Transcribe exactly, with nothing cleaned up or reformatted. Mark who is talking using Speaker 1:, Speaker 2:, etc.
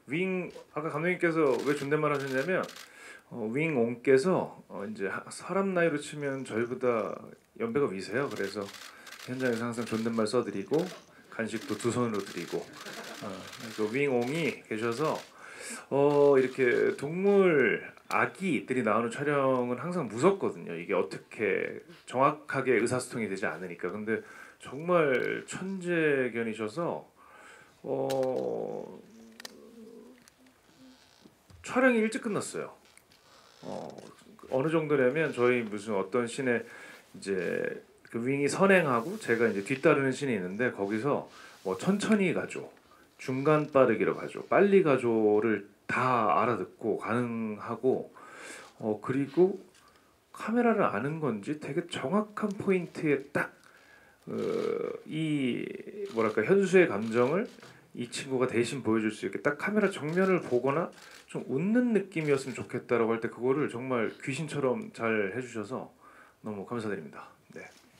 Speaker 1: 윙 아까 감독님께서 왜 존댓말 하셨냐면 어, 윙옹께서 어, 이제 하- 사람 나이로 치면 저희보다 연배가 위세요. 그래서 현장에서 항상 존댓말 써드리고 간식도 두 손으로 드리고 어, 그 윙옹이 계셔서 어 이렇게 동물 아기들이 나오는 촬영은 항상 무섭거든요. 이게 어떻게 정확하게 의사소통이 되지 않으니까. 근데 정말 천재견이셔서 어 촬영이 일찍 끝났어요. 어 어느 정도냐면 저희 무슨 어떤 씬에 이제 그 윙이 선행하고 제가 이제 뒤따르는 씬이 있는데 거기서 뭐 천천히 가죠, 중간 빠르기로 가죠, 빨리 가죠를 다 알아듣고 가능하고 어 그리고 카메라를 아는 건지 되게 정확한 포인트에 딱 어, 이 뭐랄까 현수의 감정을 이 친구가 대신 보여줄 수 있게 딱 카메라 정면을 보거나 좀 웃는 느낌이었으면 좋겠다라고 할 때 그거를 정말 귀신처럼 잘 해주셔서 너무 감사드립니다. 네.